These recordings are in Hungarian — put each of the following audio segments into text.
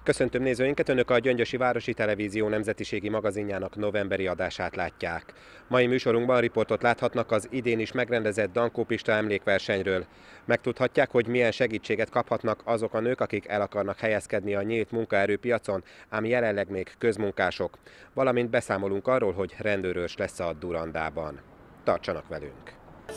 Köszöntöm nézőinket, Önök a Gyöngyösi Városi Televízió nemzetiségi magazinjának novemberi adását látják. Mai műsorunkban riportot láthatnak az idén is megrendezett Dankó Pista emlékversenyről. Megtudhatják, hogy milyen segítséget kaphatnak azok a nők, akik el akarnak helyezkedni a nyílt munkaerőpiacon, ám jelenleg még közmunkások. Valamint beszámolunk arról, hogy rendőrös lesz a Durandában. Tartsanak velünk!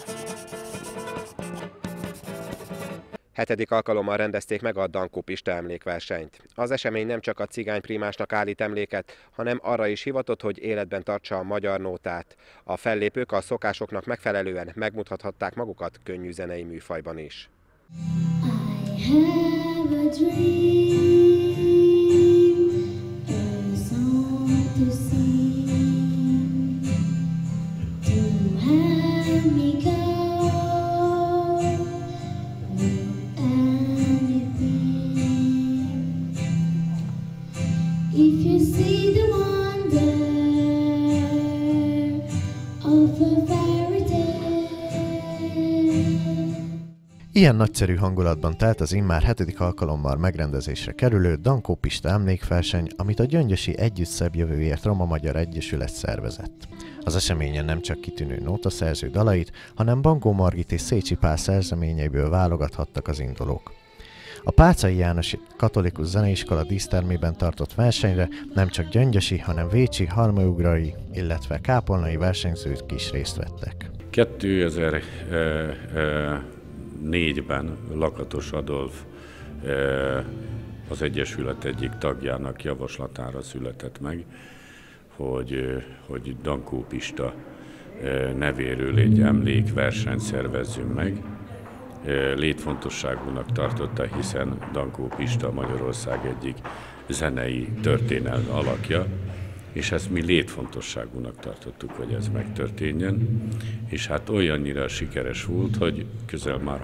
7. alkalommal rendezték meg a Dankó Pista emlékversenyt. Az esemény nem csak a cigányprímásnak állít emléket, hanem arra is hivatott, hogy életben tartsa a magyar nótát. A fellépők a szokásoknak megfelelően megmutathatták magukat könnyű zenei műfajban is. If you see the wonder of a fairy tale. Ilyen nagyszerű hangulatban telt az immár 7. alkalommal megrendezésre kerülő Dankó Pista emlékverseny, amit a Gyöngyösi Együtt Szebb Jövőért Roma-Magyar Egyesület szervezett. Az eseményen nem csak kitűnő nótaszerző dalait, hanem Bangó Margit és Szécsi Pál szerzeményeiből válogathattak az indulók. A Páczai János Katolikus Zeneiskola dísztermében tartott versenyre nem csak gyöngyösi, hanem vécsi, halmaiugrai, illetve kápolnai versenyzők is részt vettek. 2004-ben Lakatos Adolf az Egyesület egyik tagjának javaslatára született meg, hogy Dankó Pista nevéről egy emlékversenyt szervezzünk meg. Létfontosságúnak tartotta, hiszen Dankó Pista Magyarország egyik zenei történelmi alakja, és ezt mi létfontosságúnak tartottuk, hogy ez megtörténjen, és hát olyannyira sikeres volt, hogy közel már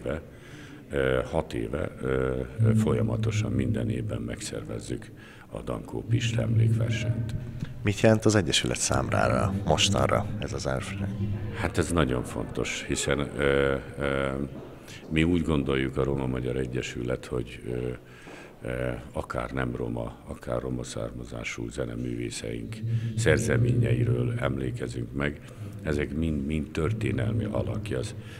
6 éve folyamatosan minden évben megszervezzük a Dankó Pista emlékversenyt. Mit jelent az Egyesület számára mostanra ez az esemény? Hát ez nagyon fontos, hiszen mi úgy gondoljuk a Roma-Magyar Egyesület, hogy akár nem roma, akár roma származású zeneművészeink szerzeményeiről emlékezünk meg. Ezek mind történelmi alakja.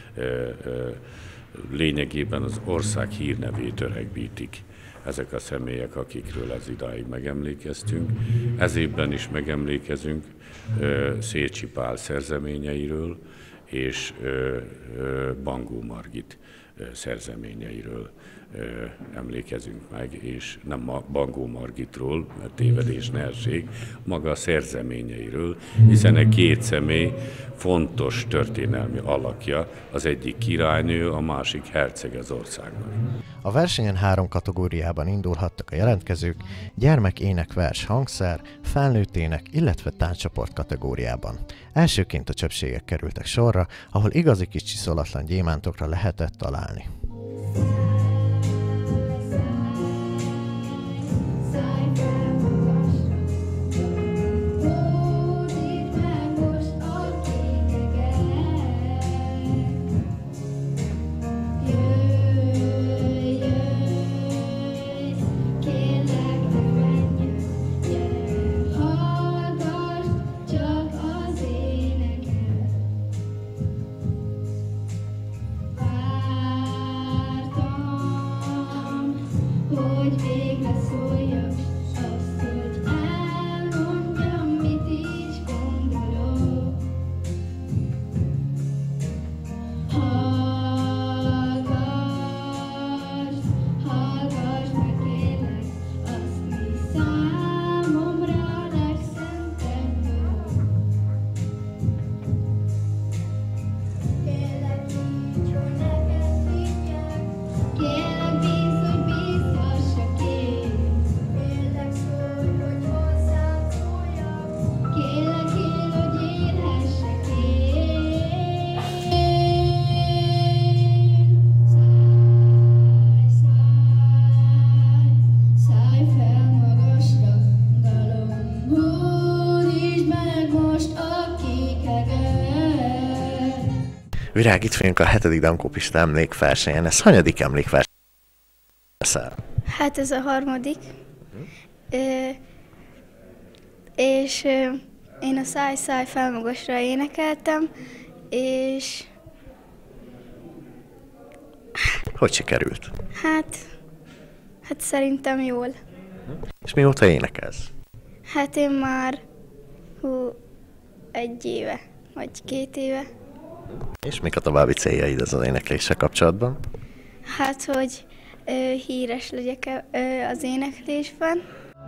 Lényegében az ország hírnevét öregbítik ezek a személyek, akikről ez idáig megemlékeztünk. Ez évben is megemlékezünk Szécsi Pál szerzeményeiről és Bangó Margit szerzeményeiről emlékezünk meg, és nem Bangó Margitról, mert tévedés ne essék, maga a szerzeményeiről, hiszen a két személy fontos történelmi alakja, az egyik királynő, a másik herceg az országnak. A versenyen 3 kategóriában indulhattak a jelentkezők: gyermek, ének, vers, hangszer, felnőtt ének, illetve tánccsoport kategóriában. Elsőként a csöpségek kerültek sorra, ahol igazi kis csiszolatlan gyémántokra lehetett találni. Hogy végre szóljak azt, hogy elmondjam, mit is gondolok. Hallgass meg kérlek azt, mi számomra a legszentebb dolog. Kérlek, nincs, hogy neked higgyek, kérlek, bízz, hogy bízhassak én. Kérlek, szólj, hogy hozzám szóljak, kérlek, én, hogy élhessek én. Szállj fel magasra, dalom, hódítsd meg most a kék heget. Virág, itt vagyunk a 7. Dankó Pista emlékversenyen. Ez hanyadik emlékverseny? Hát ez a harmadik. És én a Száj felmagasra énekeltem, és Hogy sikerült? hát szerintem jól. És mióta énekelsz? Hát én már 1 éve, vagy 2 éve. És mik a további céljaid az énekléssel kapcsolatban? Hát, hogy híres legyek az éneklésben.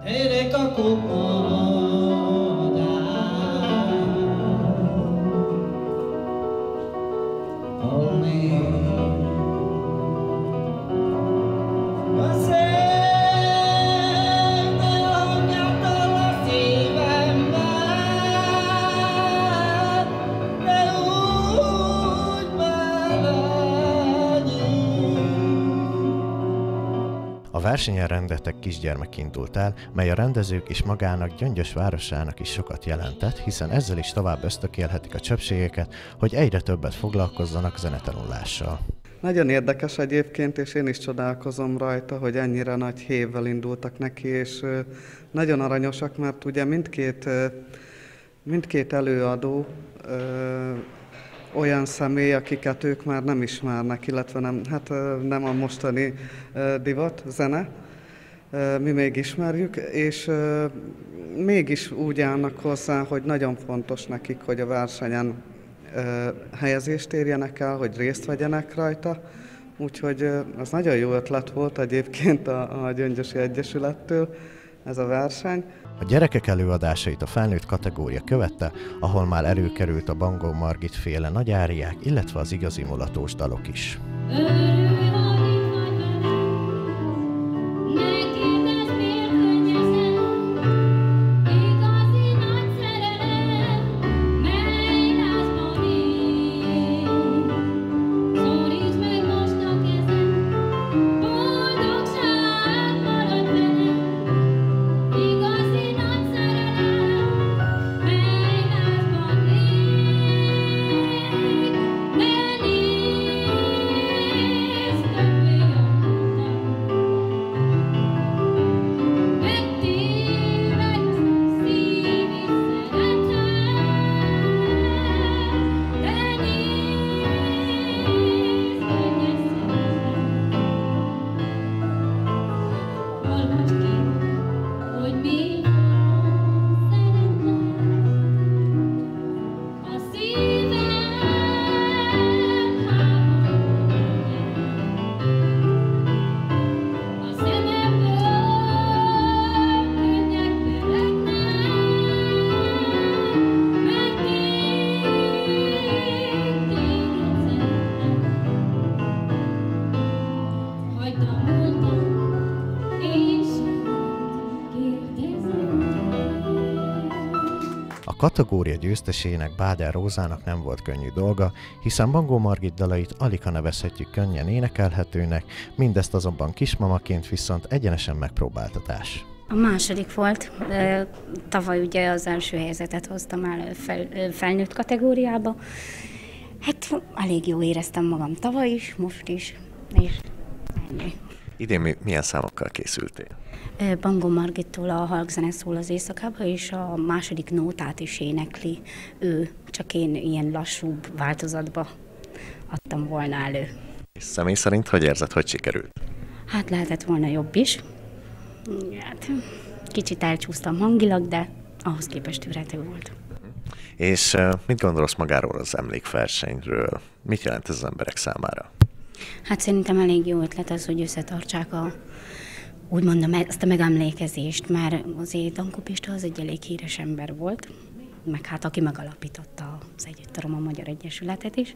A versenyen rengeteg kisgyermek indult el, mely a rendezők és magának Gyöngyös városának is sokat jelentett, hiszen ezzel is tovább ösztökélhetik a csöpségeket, hogy egyre többet foglalkozzanak zenetanulással. Nagyon érdekes egyébként, és én is csodálkozom rajta, hogy ennyire nagy hévvel indultak neki, és nagyon aranyosak, mert ugye mindkét előadó olyan személy, akiket ők már nem ismernek, illetve nem a mostani divat zene, mi még ismerjük, és mégis úgy állnak hozzá, hogy nagyon fontos nekik, hogy a versenyen helyezést érjenek el, hogy részt vegyenek rajta. Úgyhogy ez nagyon jó ötlet volt egyébként a Gyöngyösi Egyesülettől ez a verseny. A gyerekek előadásait a felnőtt kategória követte, ahol már előkerült a Bangó Margit féle nagyáriák, illetve az igazi mulatós dalok is. A kategória győztesének, Báder Rózának nem volt könnyű dolga, hiszen Bangó Margit dalait aligha nevezhetjük könnyen énekelhetőnek, mindezt azonban kismamaként viszont egyenesen megpróbáltatás. A második volt, tavaly ugye az első helyzetet hoztam el felnőtt kategóriába. Hát elég jó éreztem magam tavaly is, most is, és ennyi. Idén milyen számokkal készültél? Bangó Margittól a Halkzene szól az éjszakába, és a második nótát is énekli ő, csak én ilyen lassúbb változatba adtam volna elő. És személy szerint hogy érzed, hogy sikerült? Hát lehetett volna jobb is. Hát, kicsit elcsúsztam hangilag, de ahhoz képest tűrhető volt. És mit gondolsz magáról az emlékversenyről? Mit jelent ez az emberek számára? Hát szerintem elég jó ötlet az, hogy összetartsák úgymond ezt a megemlékezést, mert azért Dankó Pista az egy elég híres ember volt, meg hát aki megalapította az Együttaroma Magyar Egyesületet is.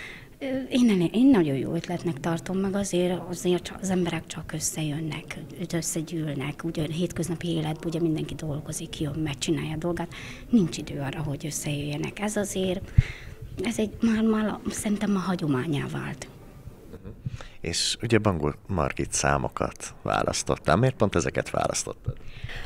Én nagyon jó ötletnek tartom, meg azért az emberek csak összejönnek, összegyűlnek, ugye a hétköznapi életben ugye mindenki dolgozik, jön, megcsinálja a dolgát, nincs idő arra, hogy összejöjjenek. Ez azért, ez egy már szerintem a hagyományá vált. És ugye Bangó Margit számokat választottál. Miért pont ezeket választottad?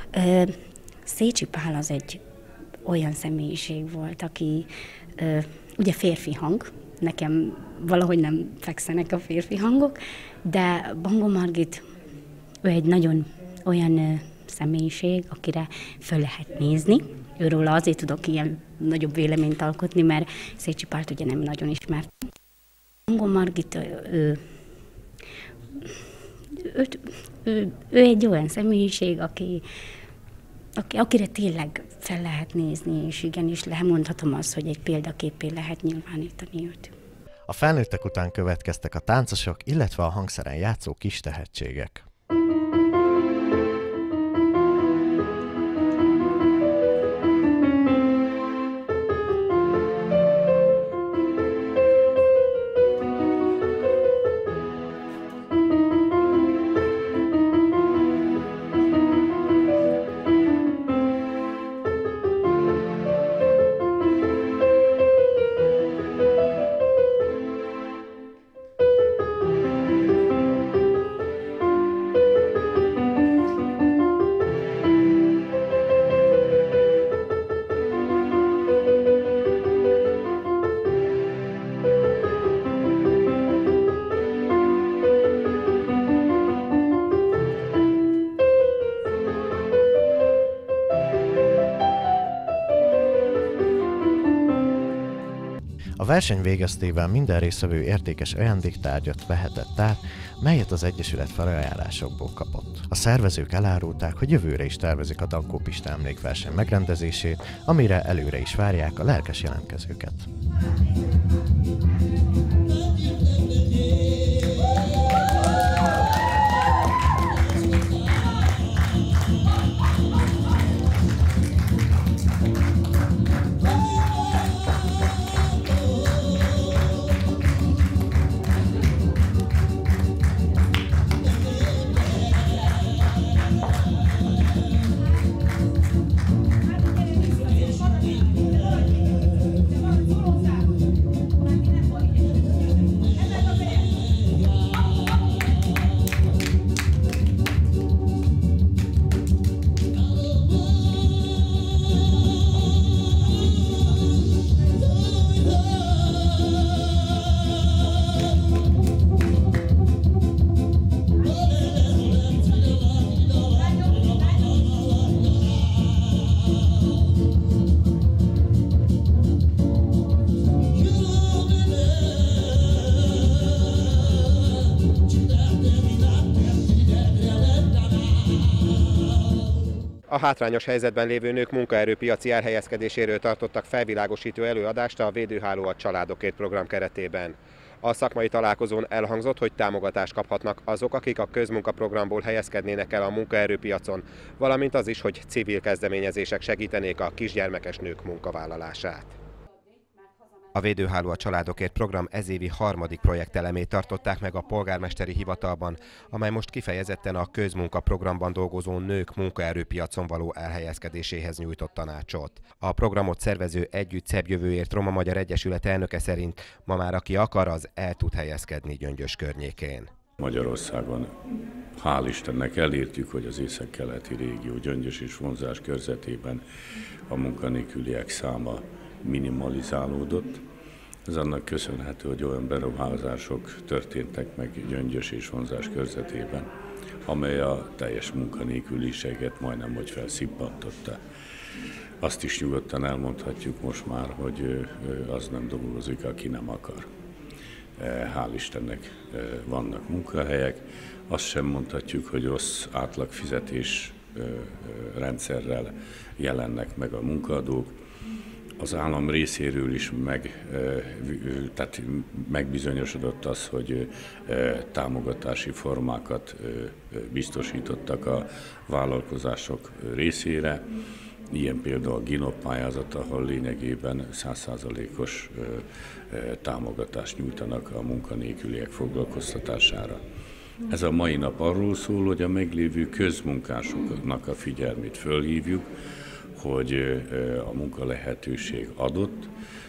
Szécsi Pál az egy olyan személyiség volt, aki ugye férfi hang, nekem valahogy nem fekszenek a férfi hangok, de Bangó Margit, ő egy nagyon olyan személyiség, akire föl lehet nézni. Őről azért tudok ilyen nagyobb véleményt alkotni, mert Szécsi Pált ugye nem nagyon ismertem. Angol Margit, ő egy olyan személyiség, akire tényleg fel lehet nézni, és igenis mondhatom azt, hogy egy példaképé lehet nyilvánítani őt. A felnőttek után következtek a táncosok, illetve a hangszeren játszó kis tehetségek. A verseny végeztével minden résztvevő értékes ajándéktárgyat vehetett át, melyet az Egyesület felajánlásokból kapott. A szervezők elárulták, hogy jövőre is tervezik a Dankó Pista emlékverseny megrendezését, amire előre is várják a lelkes jelentkezőket. A hátrányos helyzetben lévő nők munkaerőpiaci elhelyezkedéséről tartottak felvilágosító előadást a Védőháló a családokért program keretében. A szakmai találkozón elhangzott, hogy támogatást kaphatnak azok, akik a közmunkaprogramból helyezkednének el a munkaerőpiacon, valamint az is, hogy civil kezdeményezések segítenék a kisgyermekes nők munkavállalását. A Védőháló a családokért program ezévi harmadik projektelemét tartották meg a polgármesteri hivatalban, amely most kifejezetten a közmunkaprogramban dolgozó nők munkaerőpiacon való elhelyezkedéséhez nyújtott tanácsot. A programot szervező Együtt Szebb Jövőért Roma Magyar Egyesület elnöke szerint ma már aki akar, az el tud helyezkedni Gyöngyös környékén. Magyarországon hál' Istennek elértük, hogy az északkeleti régió Gyöngyös és vonzás körzetében a munkanélküliek száma minimalizálódott. Ez annak köszönhető, hogy olyan beruházások történtek meg Gyöngyös és vonzás körzetében, amely a teljes munkanélküliséget majdnem hogy felszippantotta. Azt is nyugodtan elmondhatjuk most már, hogy az nem dolgozik, aki nem akar. Hál' Istennek vannak munkahelyek. Azt sem mondhatjuk, hogy rossz átlagfizetés rendszerrel jelennek meg a munkaadók. Az állam részéről is megbizonyosodott az, hogy támogatási formákat biztosítottak a vállalkozások részére. Ilyen például a GINOP pályázat, ahol lényegében 100%-os támogatást nyújtanak a munkanélküliek foglalkoztatására. Ez a mai nap arról szól, hogy a meglévő közmunkásoknak a figyelmét fölhívjuk, hogy a munkalehetőség adott,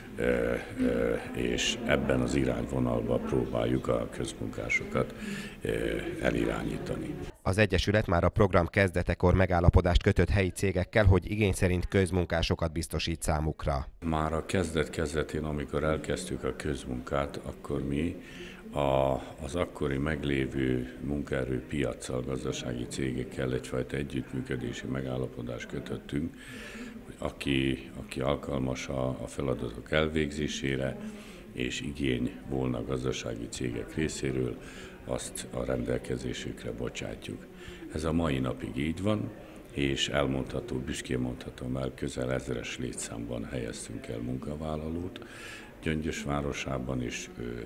és ebben az irányvonalban próbáljuk a közmunkásokat elirányítani. Az Egyesület már a program kezdetekor megállapodást kötött helyi cégekkel, hogy igény szerint közmunkásokat biztosít számukra. Már a kezdetén, amikor elkezdtük a közmunkát, akkor mi Az akkori meglévő munkaerőpiaccal, gazdasági cégekkel egyfajta együttműködési megállapodást kötöttünk, hogy aki alkalmas a feladatok elvégzésére, és igény volna gazdasági cégek részéről, azt a rendelkezésükre bocsátjuk. Ez a mai napig így van, és elmondható, büszkén mondhatom el, közel 1000-es létszámban helyeztünk el munkavállalót, Gyöngyös városában és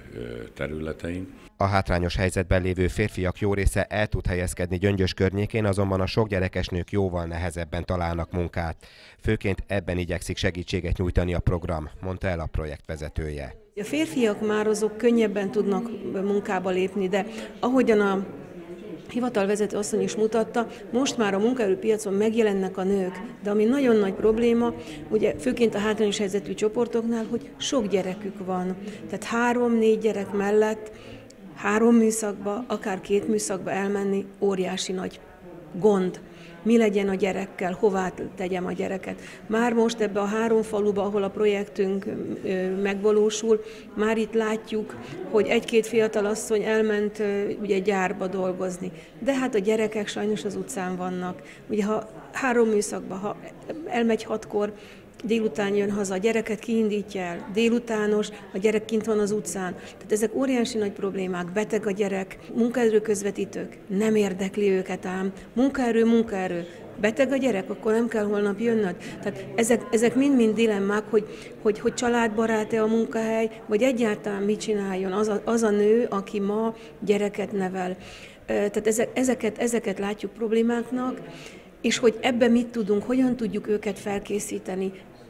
területein. A hátrányos helyzetben lévő férfiak jó része el tud helyezkedni Gyöngyös környékén, azonban a sok gyerekes nők jóval nehezebben találnak munkát. Főként ebben igyekszik segítséget nyújtani a program, mondta el a projekt vezetője. A férfiak már azok könnyebben tudnak munkába lépni, de ahogyan a hivatalvezető asszony is mutatta, most már a munkaerőpiacon megjelennek a nők, de ami nagyon nagy probléma, ugye főként a hátrányos helyzetű csoportoknál, hogy sok gyerekük van. Tehát 3-4 gyerek mellett 3 műszakba, akár 2 műszakba elmenni óriási nagy gond. Mi legyen a gyerekkel, hová tegyem a gyereket. Már most ebbe a 3 faluba, ahol a projektünk megvalósul, már itt látjuk, hogy 1-2 fiatalasszony elment ugye gyárba dolgozni. De hát a gyerekek sajnos az utcán vannak. Ugye ha 3 műszakba, ha elmegy 6-kor, délután jön haza, a gyereket kiindítja el, délutános, a gyerek kint van az utcán. Tehát ezek óriási nagy problémák, beteg a gyerek, munkaerő közvetítők, nem érdekli őket ám. Munkaerő, beteg a gyerek, akkor nem kell holnap jönnöd. Tehát ezek mind-mind dilemmák, hogy családbarát-e a munkahely, vagy egyáltalán mit csináljon az a nő, aki ma gyereket nevel. Tehát ezeket látjuk problémáknak, és hogy ebben mit tudunk, hogyan tudjuk őket felkészíteni.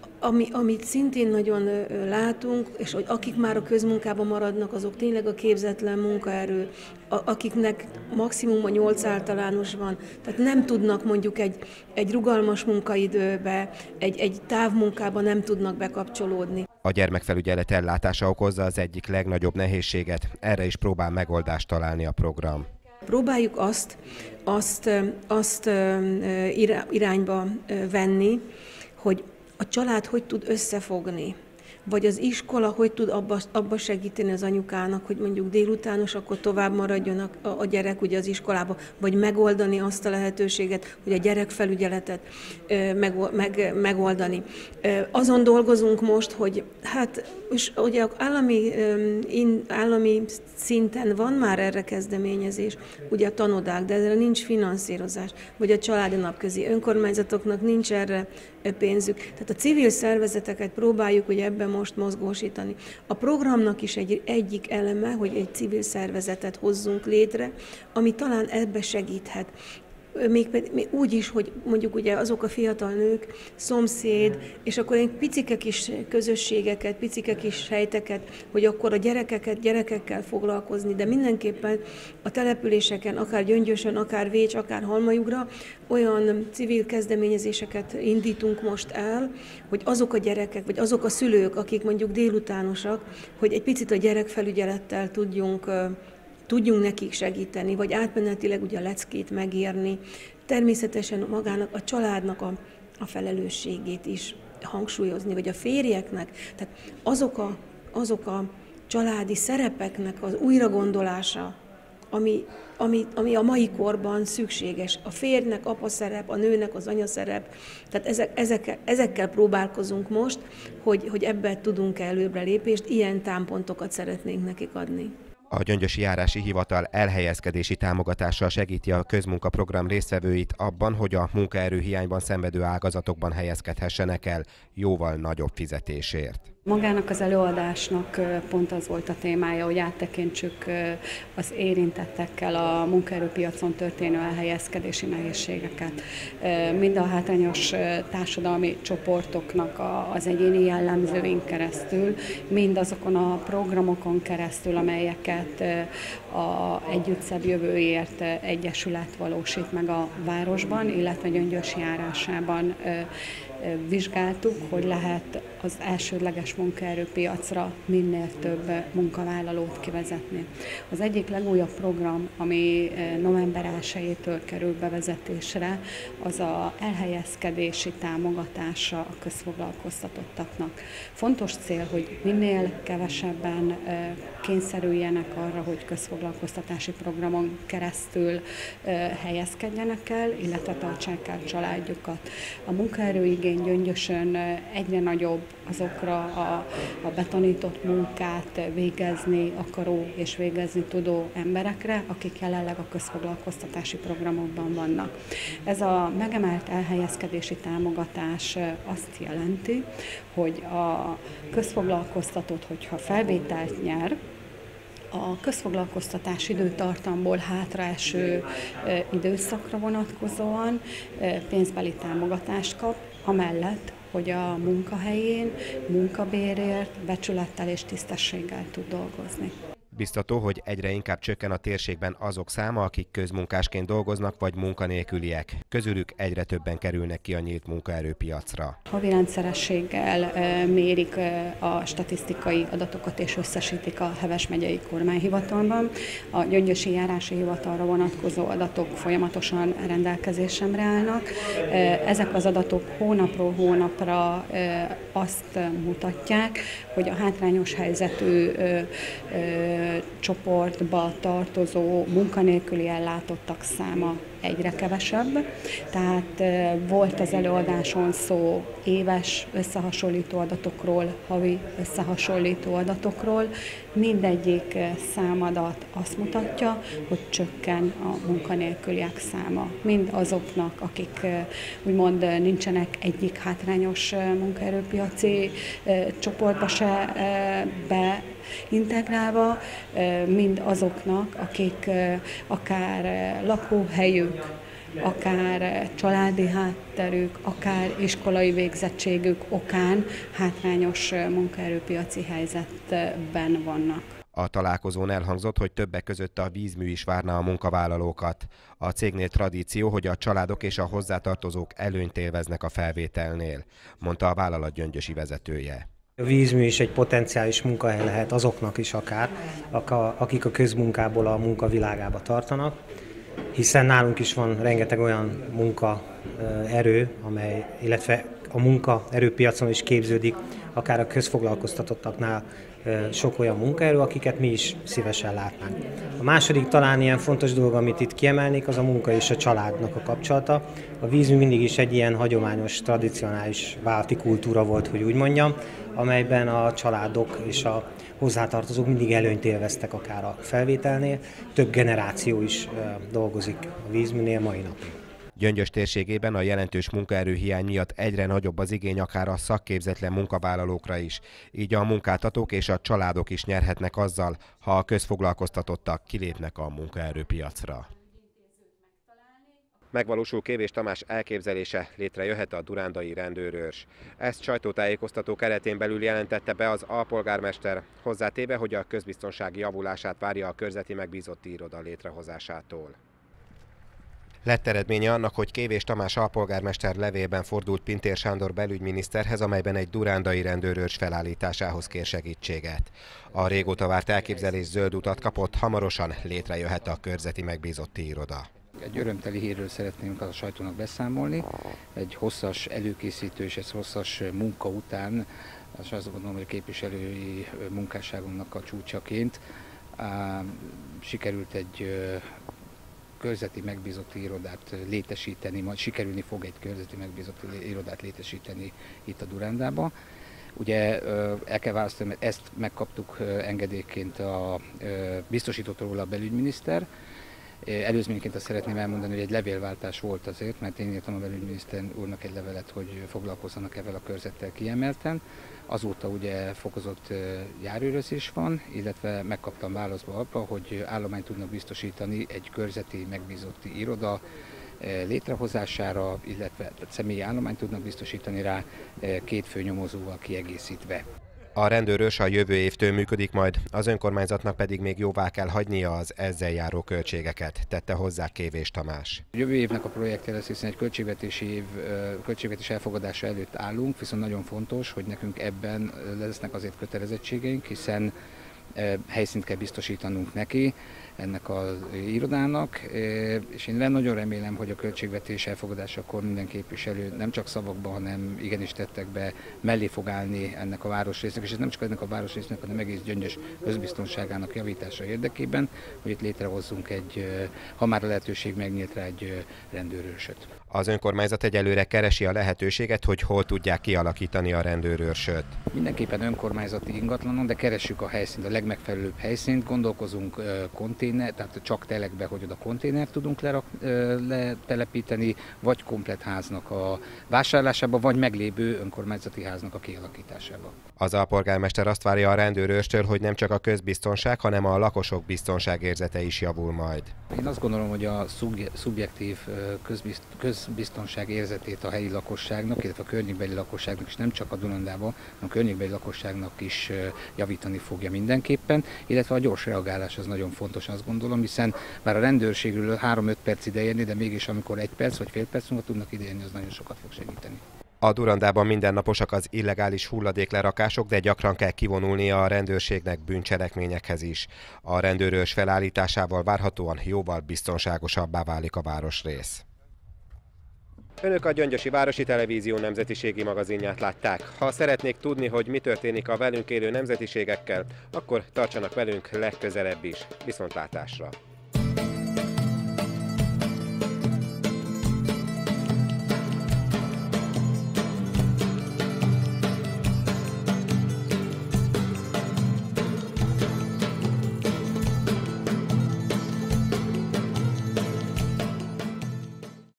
Amit szintén nagyon látunk, és hogy akik már a közmunkában maradnak, azok tényleg a képzetlen munkaerő, akiknek maximum a 8 általános van, tehát nem tudnak mondjuk egy rugalmas munkaidőbe, egy távmunkába nem tudnak bekapcsolódni. A gyermekfelügyelet ellátása okozza az egyik legnagyobb nehézséget, erre is próbál megoldást találni a program. Próbáljuk azt irányba venni, hogy a család hogy tud összefogni, vagy az iskola hogy tud abba segíteni az anyukának, hogy mondjuk délutános, akkor tovább maradjon a gyerek ugye az iskolába, vagy megoldani azt a lehetőséget, hogy a gyerekfelügyeletet megoldani. Azon dolgozunk most, hogy hát, és ugye állami szinten van már erre kezdeményezés, ugye a tanodák, de erre nincs finanszírozás, vagy a családi napközi önkormányzatoknak nincs erre pénzük. Tehát a civil szervezeteket próbáljuk ugye ebben most mozgósítani. A programnak is egyik eleme, hogy egy civil szervezetet hozzunk létre, ami talán ebbe segíthet. Még úgy is, hogy mondjuk ugye azok a fiatal nők, szomszéd, és akkor egy picike kis közösségeket, picike kis helyteket, hogy akkor a gyerekekkel foglalkozni, de mindenképpen a településeken, akár Gyöngyösön, akár Vécs, akár Halmajugra olyan civil kezdeményezéseket indítunk most el, hogy azok a gyerekek, vagy azok a szülők, akik mondjuk délutánosak, hogy egy picit a gyerekfelügyelettel tudjunk nekik segíteni, vagy átmenetileg ugye a leckét megírni. Természetesen magának, a családnak a felelősségét is hangsúlyozni, vagy a férjeknek. Tehát azok a családi szerepeknek az újragondolása, ami a mai korban szükséges. A férjnek apa szerep, a nőnek az anya szerep. Tehát ezekkel próbálkozunk most, hogy ebben tudunk előbbre lépést, ilyen támpontokat szeretnénk nekik adni. A Gyöngyösi Járási Hivatal elhelyezkedési támogatással segíti a közmunkaprogram résztvevőit abban, hogy a munkaerőhiányban szenvedő ágazatokban helyezkedhessenek el jóval nagyobb fizetésért. Magának az előadásnak pont az volt a témája, hogy áttekintsük az érintettekkel a munkaerőpiacon történő elhelyezkedési nehézségeket. Mind a hátrányos társadalmi csoportoknak az egyéni jellemzőin keresztül, mind azokon a programokon keresztül, amelyeket a Együtt Szebb Jövőért Egyesület valósít meg a városban, illetve Gyöngyös járásában vizsgáltuk, hogy lehet az elsődleges munkaerőpiacra minél több munkavállalót kivezetni. Az egyik legújabb program, ami november 1-től kerül bevezetésre, az az elhelyezkedési támogatása a közfoglalkoztatottaknak. Fontos cél, hogy minél kevesebben kényszerüljenek arra, hogy közfoglalkoztatási programon keresztül helyezkedjenek el, illetve tartsák el családjukat. A munkaerőigény Gyöngyösön egyre nagyobb azokra a betanított munkát végezni akaró és végezni tudó emberekre, akik jelenleg a közfoglalkoztatási programokban vannak. Ez a megemelt elhelyezkedési támogatás azt jelenti, hogy a közfoglalkoztatott, hogyha felvételt nyer, a közfoglalkoztatás időtartamból hátraeső időszakra vonatkozóan pénzbeli támogatást kap, amellett, hogy a munkahelyén munkabérért, becsülettel és tisztességgel tud dolgozni. Biztató, hogy egyre inkább csökken a térségben azok száma, akik közmunkásként dolgoznak vagy munkanélküliek. Közülük egyre többen kerülnek ki a nyílt munkaerőpiacra. Havi rendszerességgel mérik a statisztikai adatokat és összesítik a Heves megyei kormányhivatalban. A Gyöngyösi járási hivatalra vonatkozó adatok folyamatosan rendelkezésemre állnak. Ezek az adatok hónapról hónapra azt mutatják, hogy a hátrányos helyzetű csoportba tartozó munkanélküli ellátottak száma egyre kevesebb. Tehát volt az előadáson szó éves összehasonlító adatokról, havi összehasonlító adatokról. Mindegyik számadat azt mutatja, hogy csökken a munkanélküliek száma. Mind azoknak, akik úgymond nincsenek egyik hátrányos munkaerőpiaci csoportba se beintegrálva, mind azoknak, akik akár lakóhelyük, akár családi hátterük, akár iskolai végzettségük okán hátrányos munkaerőpiaci helyzetben vannak. A találkozón elhangzott, hogy többek között a vízmű is várná a munkavállalókat. A cégnél tradíció, hogy a családok és a hozzátartozók előnyt élveznek a felvételnél, mondta a vállalat gyöngyösi vezetője. A vízmű is egy potenciális munkahely lehet azoknak is akár, akik a közmunkából a munkavilágába tartanak, hiszen nálunk is van rengeteg olyan munkaerő, illetve a munkaerőpiacon is képződik, akár a közfoglalkoztatottaknál sok olyan munkaerő, akiket mi is szívesen látnánk. A második talán ilyen fontos dolog, amit itt kiemelnék, az a munka és a családnak a kapcsolata. A vízmű mindig is egy ilyen hagyományos, tradicionális vállalati kultúra volt, hogy úgy mondjam, amelyben a családok és a hozzátartozók mindig előnyt élveztek akár a felvételnél. Több generáció is dolgozik a vízműnél mai napig. Gyöngyös térségében a jelentős munkaerőhiány miatt egyre nagyobb az igény akár a szakképzetlen munkavállalókra is, így a munkáltatók és a családok is nyerhetnek azzal, ha a közfoglalkoztatottak kilépnek a munkaerőpiacra. Megvalósul Kévés Tamás elképzelése, létrejöhet a durándai rendőrőrs. Ezt sajtótájékoztató keretén belül jelentette be az alpolgármester, hozzátéve, hogy a közbiztonsági javulását várja a körzeti megbízotti iroda létrehozásától. Lett eredménye annak, hogy Kévés Tamás alpolgármester levélben fordult Pintér Sándor belügyminiszterhez, amelyben egy durándai rendőrőrs felállításához kér segítséget. A régóta várt elképzelés zöld utat kapott, hamarosan létrejöhet a körzeti megbízotti iroda. Egy örömteli hírről szeretnénk a sajtónak beszámolni. Egy hosszas előkészítő és egy hosszas munka után, azt gondolom, hogy a képviselői munkásságunknak a csúcsaként sikerült egy körzeti megbízotti irodát létesíteni, majd sikerülni fog egy körzeti megbízotti irodát létesíteni itt a Durándában. Ugye el kell választani, mert ezt megkaptuk engedélyként, biztosított róla a belügyminiszter. Előzményként azt szeretném elmondani, hogy egy levélváltás volt azért, mert én írtam a belügyminiszter úrnak egy levelet, hogy foglalkozzanak ezzel a körzettel kiemelten. Azóta ugye fokozott járőrözés van, illetve megkaptam válaszba abba, hogy állományt tudnak biztosítani egy körzeti megbízotti iroda létrehozására, illetve személyi állományt tudnak biztosítani rá 2 főnyomozóval kiegészítve. A rendőrőrs a jövő évtől működik majd, az önkormányzatnak pedig még jóvá kell hagynia az ezzel járó költségeket, tette hozzá Kévés Tamás. Jövő évnek a projektje lesz, hiszen egy költségvetés elfogadása előtt állunk, viszont nagyon fontos, hogy nekünk ebben lesznek azért kötelezettségeink, hiszen helyszínt kell biztosítanunk neki, ennek az irodának, és én nagyon remélem, hogy a költségvetés elfogadásakor minden képviselő nem csak szavakban, hanem igenis tettekbe mellé fog állni ennek a városrésznek, és ez nem csak ennek a városrésznek, hanem egész Gyöngyös közbiztonságának javítása érdekében, hogy itt létrehozzunk ha már a lehetőség megnyílt rá, egy rendőrőrsöt. Az önkormányzat egyelőre keresi a lehetőséget, hogy hol tudják kialakítani a rendőrőrsöt. Mindenképpen önkormányzati ingatlanon, de keressük a helyszínt, a legmegfelelőbb helyszínt, gondolkozunk konténer, tehát csak telekbe, hogy oda konténert tudunk letelepíteni, vagy komplett háznak a vásárlásába, vagy meglévő önkormányzati háznak a kialakításába. Az alpolgármester azt várja a rendőrőrstől, hogy nem csak a közbiztonság, hanem a lakosok biztonságérzete is javul majd. Én azt gondolom, hogy a szubjektív közbiztonság érzetét a helyi lakosságnak, illetve a környékbeli lakosságnak, és nem csak a Dunaújvárosban, hanem a környékbeli lakosságnak is javítani fogja mindenképpen, illetve a gyors reagálás az nagyon fontos, azt gondolom, hiszen bár a rendőrségről 3-5 perc idejönni, de mégis amikor 1 perc vagy fél perc múlva tudnak idejönni, az nagyon sokat fog segíteni. A Durandában mindennaposak az illegális hulladéklerakások, de gyakran kell kivonulnia a rendőrségnek bűncselekményekhez is. A rendőrőrs felállításával várhatóan jóval biztonságosabbá válik a városrész. Önök a Gyöngyösi Városi Televízió nemzetiségi magazinját látták. Ha szeretnék tudni, hogy mi történik a velünk élő nemzetiségekkel, akkor tartsanak velünk legközelebb is. Viszontlátásra!